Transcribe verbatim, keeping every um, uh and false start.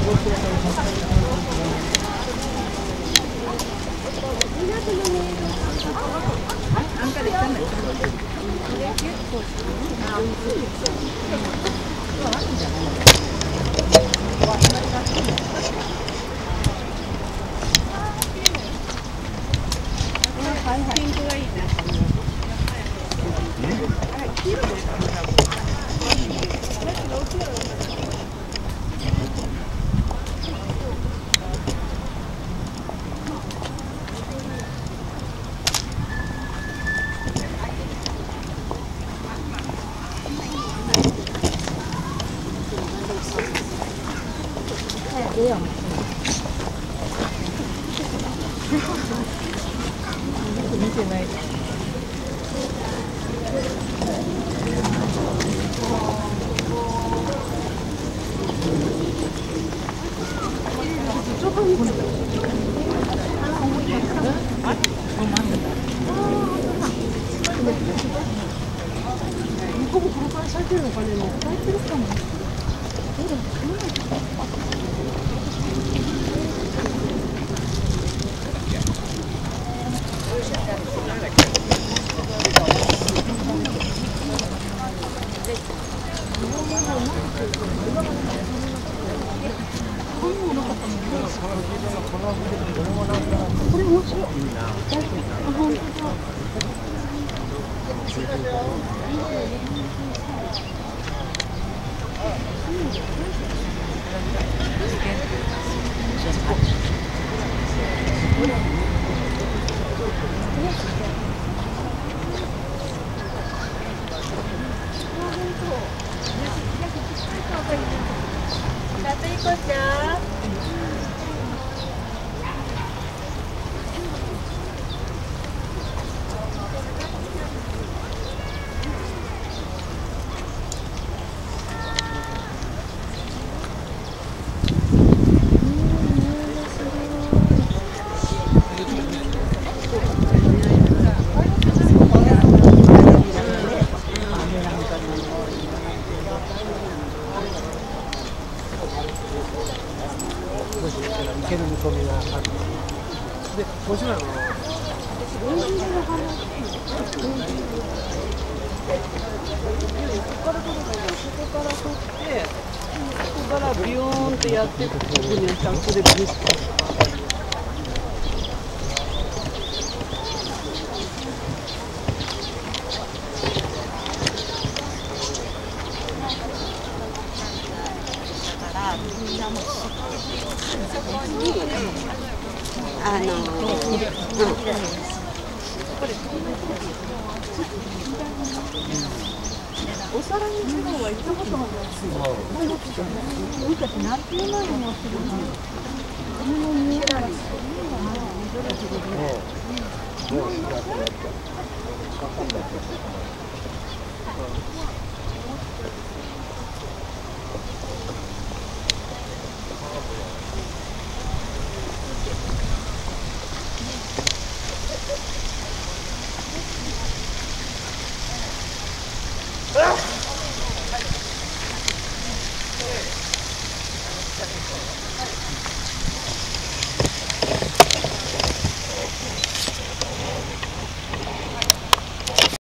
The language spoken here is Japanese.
見てない。向こうもこのから咲いてるのかね。咲いてるかも。これ面白い。あ、本当だ。池の見込みがある。で、面白いの。ここから取ればいいの。ここから取って、ここからビヨーンってやって、ここにやったらそれビュッと。そこにあの、うん、お皿にするのは行ったことがないですよ。俺たち何ていうのに持ってるの？この見えない。